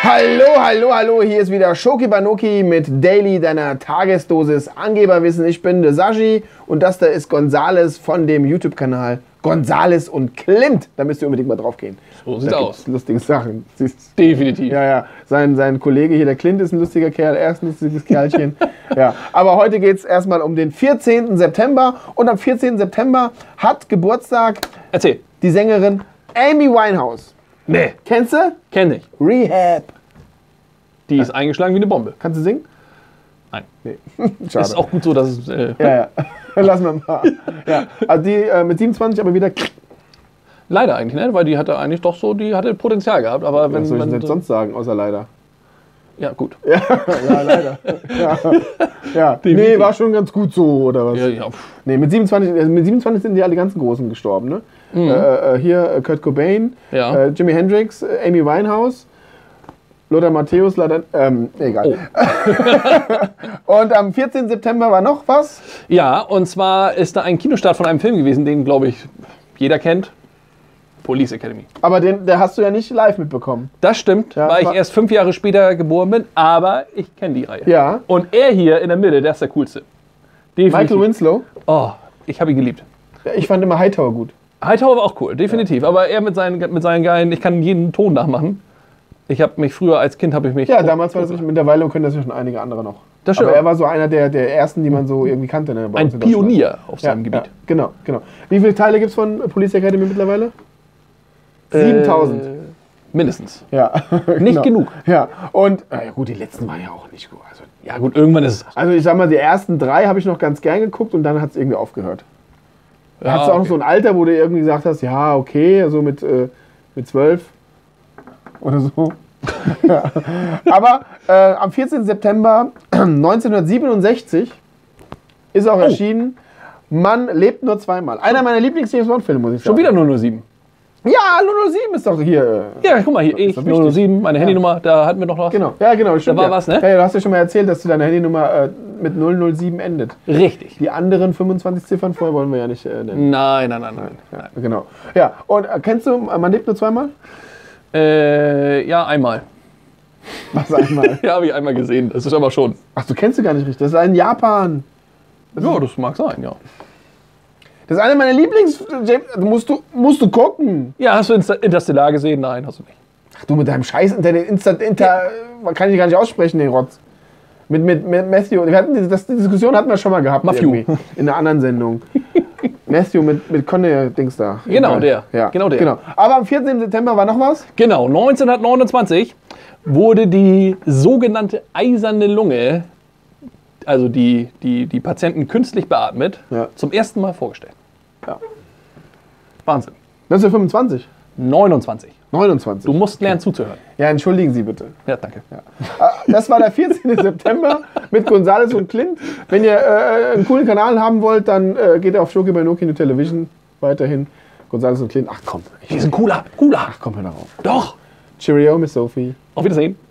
Hallo, hier ist wieder Schoki Banoki mit Daily, deiner Tagesdosis Angeberwissen. Ich bin der Sashi und das da ist Gonzales von dem YouTube-Kanal Gonzales und Clint. Da müsst ihr unbedingt mal drauf gehen. So sieht aus. Lustige Sachen. Definitiv. Ja. Sein Kollege hier, der Clint, ist ein lustiger Kerl, er ist ein lustiges Kerlchen. Ja. Aber heute geht es erstmal um den 14. September. Und am 14. September hat Geburtstag Erzähl. die Sängerin Amy Winehouse. Nee. Kennst du? Kenn ich. Rehab. Die ist eingeschlagen wie eine Bombe. Kannst du singen? Nein. Nee. Schade. Ist auch gut so, dass es... Ja. Lassen wir mal. Ja. Also die mit 27 aber wieder... Leider eigentlich, ne? Weil die hatte eigentlich doch so, die hatte Potenzial gehabt. Aber wenn Was soll ich man denn sonst sagen, außer leider? Ja, gut. Ja, leider. Ja. Nee, war schon ganz gut so, oder was? Ja. Nee, mit 27 sind die alle ganzen Großen gestorben, ne? Hier Kurt Cobain, Ja. Jimi Hendrix, Amy Winehouse, Lothar Matthäus, egal. Oh. Und am 14. September war noch was? Ja, und zwar ist da ein Kinostart von einem Film gewesen, den, glaube ich, jeder kennt. Police Academy. Aber der hast du ja nicht live mitbekommen. Das stimmt, Ja, weil ich erst 5 Jahre später geboren bin, aber ich kenne die Reihe. Ja. Und er hier in der Mitte, der ist der Coolste. Definitiv. Michael Winslow. Oh, ich habe ihn geliebt. Ja, ich fand immer Hightower gut. Hightower war auch cool, definitiv. Ja. Aber er mit seinen geilen, ich kann jeden Ton nachmachen. Ich habe mich früher als Kind, Ja, damals war das nicht, mittlerweile können das ja schon einige andere noch. Das stimmt. Aber er war so einer der ersten, die man so irgendwie kannte. Ne, bei uns ein in Deutschland. Pionier auf seinem Gebiet. Ja, genau. Wie viele Teile gibt es von Police Academy mittlerweile? 7000. Mindestens. Ja. Nicht genug. Ja. Und, ja gut, die letzten waren ja auch nicht gut. Also, Ja gut, irgendwann ist es... ich sag mal, die ersten 3 habe ich noch ganz gern geguckt und dann hat es irgendwie aufgehört. Da hattest du auch noch so ein Alter, wo du irgendwie gesagt hast, ja, okay, so mit 12 oder so. Ja. Aber am 14. September 1967 ist auch erschienen, Man lebt nur zweimal. Einer meiner Lieblings-James Bond-Filme, muss ich sagen. Schon wieder 007. Ja, 007 ist doch hier. Ja, guck mal hier, ich, doch wichtig. 007, meine Handynummer, da hatten wir noch was. Genau, ja, genau. Stimmt, Da war ja. was, ne? Ja, du hast ja schon mal erzählt, dass du deine Handynummer mit 007 endet. Richtig. Die anderen 25 Ziffern vorher wollen wir ja nicht nennen. Nein. Ja, genau. Ja, und kennst du, Man lebt nur zweimal? Ja, einmal. Was einmal? Ja, habe ich einmal gesehen, das ist aber schon. Ach, du kennst du gar nicht richtig. Das ist in Japan. Ja, das mag sein, ja. Das ist einer meiner Lieblings... Musst du gucken. Ja, hast du Interstellar gesehen? Nein, hast du nicht. Ach du mit deinem Scheiß kann ich gar nicht aussprechen, den Rotz. Mit Matthew. Die Diskussion hatten wir schon mal gehabt. Matthew. In einer anderen Sendung. Matthew mit Conny-Dings da. Genau, der. Ja, Genau der. Genau. Aber am 14. September war noch was? Genau, 1929 wurde die sogenannte eiserne Lunge, also die Patienten künstlich beatmet, zum ersten Mal vorgestellt. Ja. Wahnsinn. 1925? 29. 29. Du musst lernen zuzuhören. Ja, entschuldigen Sie bitte. Ja, danke. Ja. Das war der 14. September mit Gonzales und Clint. Wenn ihr einen coolen Kanal haben wollt, dann geht auf Schoki Banoki Television weiterhin. Gonzales und Clint. Ach komm. Die sind cooler. Ach komm, hör darauf. Doch. Cheerio, Miss Sophie. Auf Wiedersehen.